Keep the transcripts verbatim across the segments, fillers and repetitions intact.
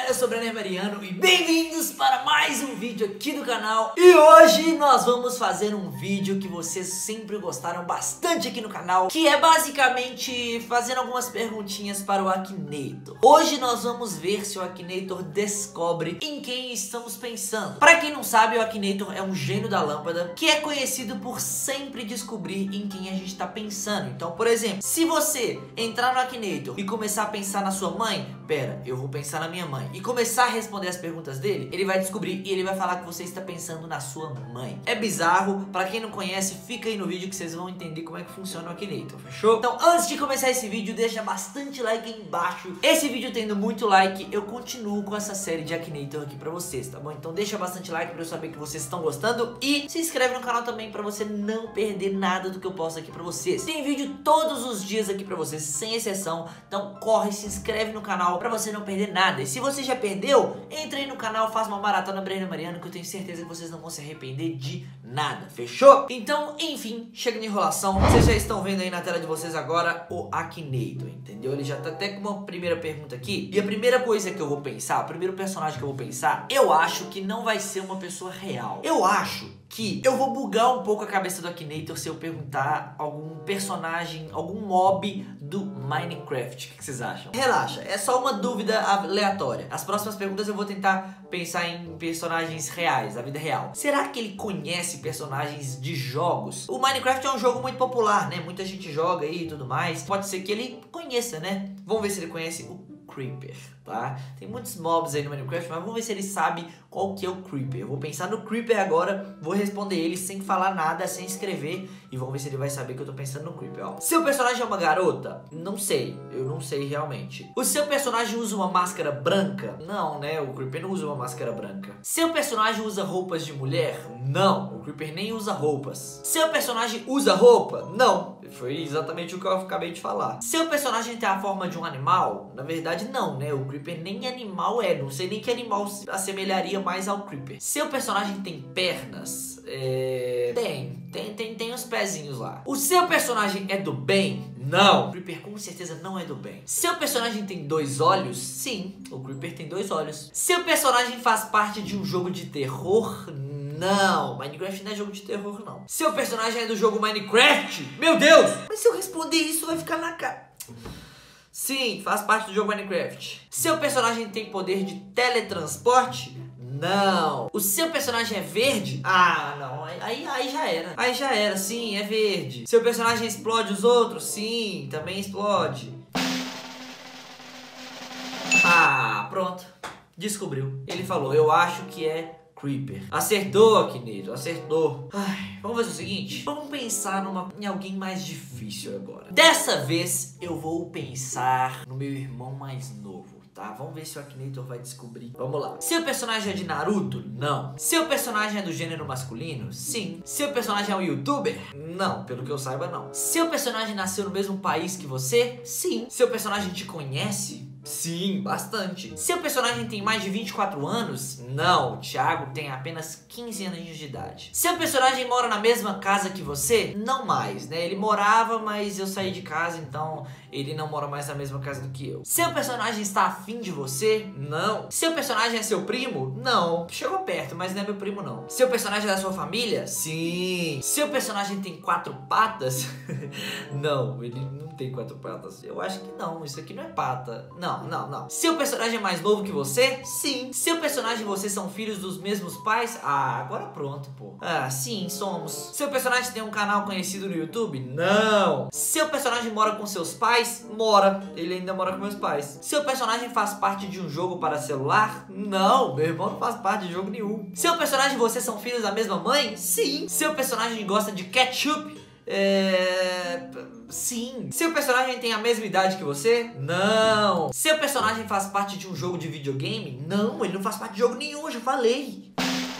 eu sou o Brenner Mariano e bem-vindos para mais um vídeo aqui do canal. E hoje nós vamos fazer um vídeo que vocês sempre gostaram bastante aqui no canal, que é basicamente fazendo algumas perguntinhas para o Akinator. Hoje nós vamos ver se o Akinator descobre em quem estamos pensando. Para quem não sabe, o Akinator é um gênio da lâmpada que é conhecido por sempre descobrir em quem a gente está pensando. Então, por exemplo, se você entrar no Akinator e começar a pensar na sua mãe, pera, eu vou pensar na minha mãe, e começar a responder as perguntas dele, ele vai descobrir e ele vai falar que você está pensando na sua mãe. É bizarro, pra quem não conhece, fica aí no vídeo que vocês vão entender como é que funciona o Akinator, fechou? Então, antes de começar esse vídeo, deixa bastante like aí embaixo. Esse vídeo tendo muito like, eu continuo com essa série de Akinator aqui pra vocês, tá bom? Então deixa bastante like pra eu saber que vocês estão gostando e se inscreve no canal também pra você não perder nada do que eu posto aqui pra vocês. Tem vídeo todos os dias aqui pra vocês, sem exceção, então corre, se inscreve no canal pra você não perder nada. E se você já perdeu, entra aí no canal, faz uma maratona Brenner Mariano, que eu tenho certeza que vocês não vão se arrepender de nada, fechou? Então, enfim, chega de enrolação. Vocês já estão vendo aí na tela de vocês agora o Akinator, entendeu? Ele já tá até com uma primeira pergunta aqui. E a primeira coisa que eu vou pensar, o primeiro personagem que eu vou pensar, eu acho que não vai ser uma pessoa real. Eu acho que eu vou bugar um pouco a cabeça do Akinator se eu perguntar algum personagem, algum mob do Minecraft. O que vocês acham? Relaxa, é só uma dúvida aleatória. As próximas perguntas eu vou tentar pensar em personagens reais, da vida real. Será que ele conhece personagens de jogos? O Minecraft é um jogo muito popular, né? Muita gente joga aí e tudo mais. Pode ser que ele conheça, né? Vamos ver se ele conhece o Creeper, tá? Tem muitos mobs aí no Minecraft, mas vamos ver se ele sabe qual que é o Creeper. Eu vou pensar no Creeper agora, vou responder ele sem falar nada, sem escrever, e vamos ver se ele vai saber que eu tô pensando no Creeper, ó. Seu personagem é uma garota? Não sei, eu não sei realmente. O seu personagem usa uma máscara branca? Não, né? O Creeper não usa uma máscara branca. Seu personagem usa roupas de mulher? Não, o Creeper nem usa roupas. Seu personagem usa roupa? Não. Foi exatamente o que eu acabei de falar. Seu personagem tem a forma de um animal? Na verdade, não, né? O Creeper nem animal é. Não sei nem que animal se assemelharia mais ao Creeper. Seu personagem tem pernas? É... Tem. Tem, tem, tem uns pezinhos lá. O seu personagem é do bem? Não. O Creeper com certeza não é do bem. Seu personagem tem dois olhos? Sim, o Creeper tem dois olhos. Seu personagem faz parte de um jogo de terror? Não, Minecraft não é jogo de terror, não. Seu personagem é do jogo Minecraft? Meu Deus! Mas se eu responder isso, vai ficar na cara. Sim, faz parte do jogo Minecraft. Seu personagem tem poder de teletransporte? Não. O seu personagem é verde? Ah, não. Aí, aí já era. Aí já era, sim, é verde. Seu personagem explode os outros? Sim, também explode. Ah, pronto. Descobriu. Ele falou, eu acho que é Creeper. Acertou, Akinator, acertou. Ai, vamos fazer o seguinte, vamos pensar numa, em alguém mais difícil agora. Dessa vez eu vou pensar no meu irmão mais novo, tá? Vamos ver se o Akinator vai descobrir. Vamos lá. Seu personagem é de Naruto? Não. Seu personagem é do gênero masculino? Sim. Seu personagem é um youtuber? Não, pelo que eu saiba não. Seu personagem nasceu no mesmo país que você? Sim. Seu personagem te conhece? Sim, bastante. Seu personagem tem mais de vinte e quatro anos? Não, o Thiago tem apenas quinze aninhos de idade. Seu personagem mora na mesma casa que você? Não mais, né? Ele morava, mas eu saí de casa, então ele não mora mais na mesma casa do que eu. Seu personagem está afim de você? Não. Seu personagem é seu primo? Não. Chegou perto, mas não é meu primo, não. Seu personagem é da sua família? Sim. Seu personagem tem quatro patas? Não, ele não tem quatro patas. Eu acho que não, isso aqui não é pata. Não, não, não. Seu personagem é mais novo que você? Sim. Seu personagem e você são filhos dos mesmos pais? Ah, agora pronto, pô. Ah, sim, somos. Seu personagem tem um canal conhecido no YouTube? Não. Seu personagem mora com seus pais? Mora. Ele ainda mora com meus pais. Seu personagem faz parte de um jogo para celular? Não, meu irmão não faz parte de jogo nenhum. Seu personagem e você são filhos da mesma mãe? Sim. Seu personagem gosta de ketchup? É... Sim. Seu personagem tem a mesma idade que você? Não. Seu personagem faz parte de um jogo de videogame? Não, ele não faz parte de jogo nenhum, eu já falei.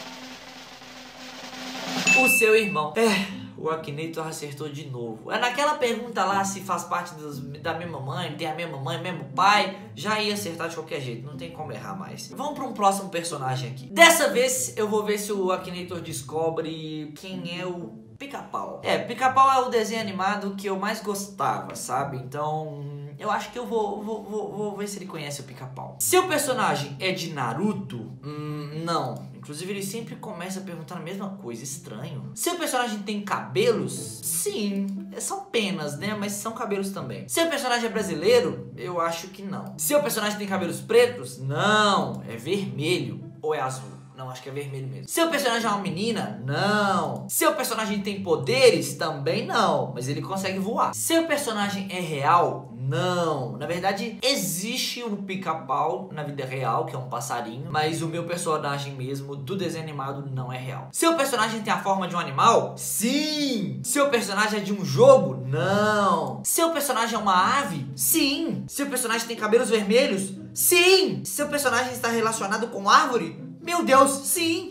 O seu irmão. É... O Akinator acertou de novo. É naquela pergunta lá se faz parte dos, da mesma mãe, tem a mesma mãe, mesmo pai, já ia acertar de qualquer jeito, não tem como errar mais. Vamos para um próximo personagem aqui. Dessa vez eu vou ver se o Akinator descobre quem é o Pica-Pau. É, Pica-Pau é o desenho animado que eu mais gostava, sabe? Então Eu acho que eu vou, vou, vou, vou ver se ele conhece o Pica-Pau. Seu personagem é de Naruto? Hum, não. Inclusive ele sempre começa perguntando a mesma coisa, estranho. Seu personagem tem cabelos? Sim, são penas, né? Mas são cabelos também. Seu personagem é brasileiro? Eu acho que não. Seu personagem tem cabelos pretos? Não, é vermelho ou é azul? Não, acho que é vermelho mesmo. Seu personagem é uma menina? Não. Seu personagem tem poderes? Também não, mas ele consegue voar. Seu personagem é real? Não. Na verdade, existe um Pica-Pau na vida real, que é um passarinho, mas o meu personagem mesmo do desenho animado não é real. Seu personagem tem a forma de um animal? Sim. Seu personagem é de um jogo? Não. Seu personagem é uma ave? Sim. Seu personagem tem cabelos vermelhos? Sim. Seu personagem está relacionado com árvore? Meu Deus, sim!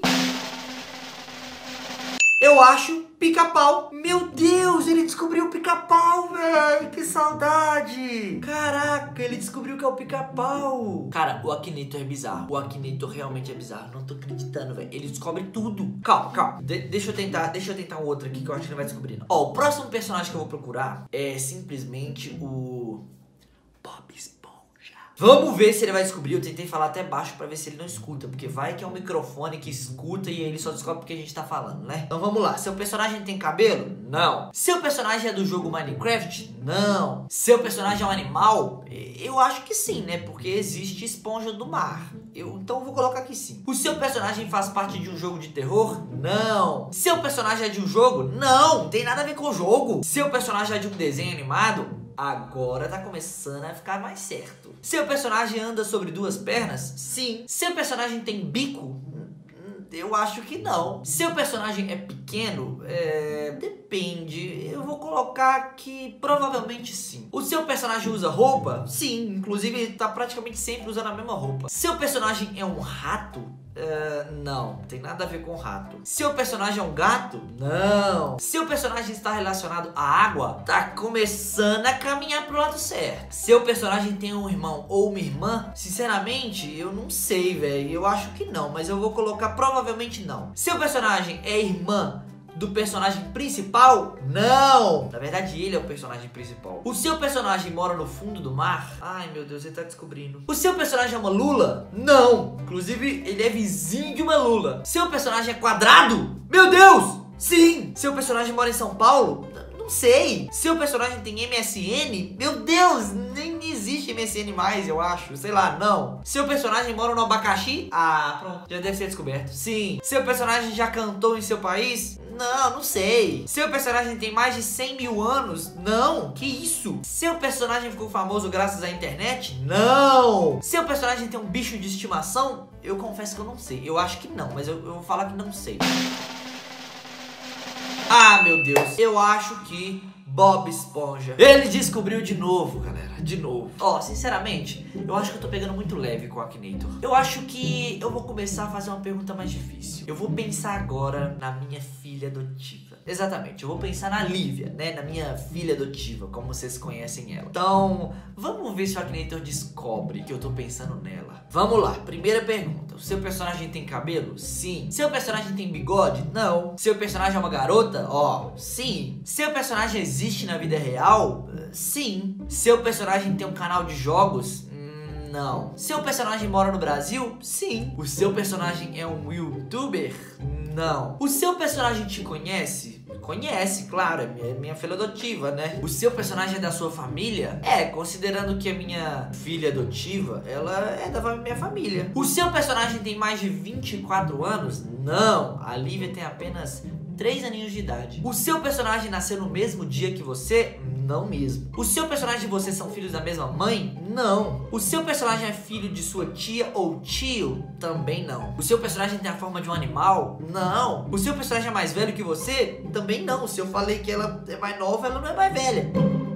Eu acho Pica-Pau. Meu Deus, ele descobriu o Pica-Pau, velho. Que saudade. Caraca, ele descobriu que é o Pica-Pau. Cara, o Akinator é bizarro. O Akinator realmente é bizarro. Não tô acreditando, velho. Ele descobre tudo. Calma, calma. De deixa eu tentar, deixa eu tentar um outro aqui que eu acho que ele vai descobrir. Ó, o próximo personagem que eu vou procurar é simplesmente o Bob Esponja. Vamos ver se ele vai descobrir. Eu tentei falar até baixo pra ver se ele não escuta, porque vai que é um microfone que escuta e ele só descobre porque a gente tá falando, né? Então vamos lá. Seu personagem tem cabelo? Não. Seu personagem é do jogo Minecraft? Não. Seu personagem é um animal? Eu acho que sim, né? Porque existe esponja do mar. Eu, então eu vou colocar aqui sim. O seu personagem faz parte de um jogo de terror? Não. Seu personagem é de um jogo? Não. Não tem nada a ver com o jogo. Seu personagem é de um desenho animado? Agora tá começando a ficar mais certo. Seu personagem anda sobre duas pernas? Sim. Seu personagem tem bico? Eu acho que não. Seu personagem é pequeno? É... Depende. Eu vou colocar que provavelmente sim. O seu personagem usa roupa? Sim. Inclusive ele tá praticamente sempre usando a mesma roupa. Seu personagem é um rato? Uh, não, tem nada a ver com rato. Seu personagem é um gato? Não. Seu personagem está relacionado à água? Tá começando a caminhar pro lado certo. Seu personagem tem um irmão ou uma irmã? Sinceramente, eu não sei, velho. Eu acho que não, mas eu vou colocar provavelmente não. Seu personagem é irmã do personagem principal? Não! Na verdade, ele é o personagem principal. O seu personagem mora no fundo do mar? Ai, meu Deus, ele tá descobrindo. O seu personagem é uma lula? Não! Inclusive, ele é vizinho de uma lula. Seu personagem é quadrado? Meu Deus! Sim! Seu personagem mora em São Paulo? Não sei. Seu personagem tem M S N? Meu Deus, nem existe M S N mais, eu acho. Sei lá, não. Seu personagem mora no abacaxi? Ah, pronto. Já deve ser descoberto. Sim. Seu personagem já cantou em seu país? Não, não sei. Seu personagem tem mais de cem mil anos? Não. Que isso? Seu personagem ficou famoso graças à internet? Não. Seu personagem tem um bicho de estimação? Eu confesso que eu não sei. Eu acho que não, mas eu, eu vou falar que não sei. Ah, meu Deus. Eu acho que Bob Esponja. Ele descobriu de novo, galera. De novo. Ó, oh, sinceramente, eu acho que eu tô pegando muito leve com o Akinator. Eu acho que eu vou começar a fazer uma pergunta mais difícil. Eu vou pensar agora na minha filha adotiva. Exatamente, eu vou pensar na Lívia, né? Na minha filha adotiva, como vocês conhecem ela. Então, vamos ver se o Akinator descobre que eu tô pensando nela. Vamos lá, primeira pergunta. O seu personagem tem cabelo? Sim. Seu personagem tem bigode? Não. Seu personagem é uma garota? Ó, oh, sim. Seu personagem existe na vida real? Uh, sim. Seu personagem tem um canal de jogos? Hum, não. Seu personagem mora no Brasil? Sim. O seu personagem é um youtuber? Não. O seu personagem te conhece? Conhece, claro, é minha, minha filha adotiva, né? O seu personagem é da sua família? É, considerando que a minha filha adotiva, ela é da minha família. O seu personagem tem mais de vinte e quatro anos? Não, a Lívia tem apenas três aninhos de idade. O seu personagem nasceu no mesmo dia que você? Não mesmo. O seu personagem e você são filhos da mesma mãe? Não. O seu personagem é filho de sua tia ou tio? Também não. O seu personagem tem a forma de um animal? Não. O seu personagem é mais velho que você? Também não. Se eu falei que ela é mais nova, ela não é mais velha.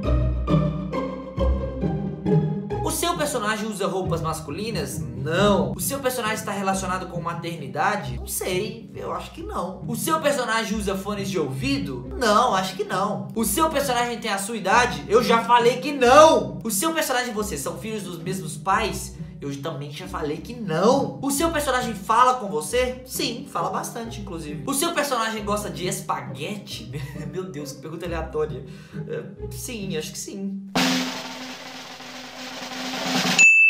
O seu personagem usa roupas masculinas? Não. O seu personagem está relacionado com maternidade? Não sei, eu acho que não. O seu personagem usa fones de ouvido? Não, acho que não. O seu personagem tem a sua idade? Eu já falei que não. O seu personagem e você são filhos dos mesmos pais? Eu também já falei que não. O seu personagem fala com você? Sim, fala bastante, inclusive. O seu personagem gosta de espaguete? Meu Deus, que pergunta aleatória. Sim, acho que sim.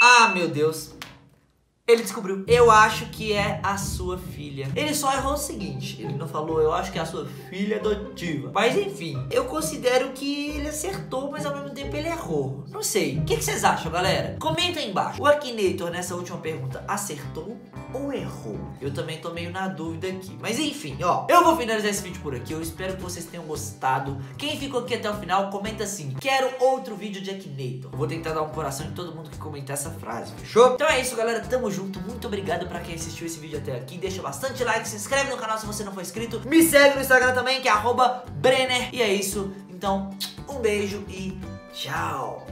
Ah, meu Deus. Ele descobriu. Eu acho que é a sua filha. Ele só errou o seguinte. Ele não falou, eu acho que é a sua filha adotiva. Mas enfim, eu considero que ele acertou, mas ao mesmo tempo ele errou. Não sei. O que, que vocês acham, galera? Comenta aí embaixo. O Akinator, nessa última pergunta, acertou ou errou? Eu também tô meio na dúvida aqui. Mas enfim, ó. Eu vou finalizar esse vídeo por aqui. Eu espero que vocês tenham gostado. Quem ficou aqui até o final, comenta assim: quero outro vídeo de Akinator. Eu vou tentar dar um coração em todo mundo que comentar essa frase, fechou? Então é isso, galera. Tamo junto. Muito obrigado pra quem assistiu esse vídeo até aqui. Deixa bastante like, se inscreve no canal se você não for inscrito. Me segue no Instagram também, que é arroba Brenner. E é isso. Então, um beijo e tchau.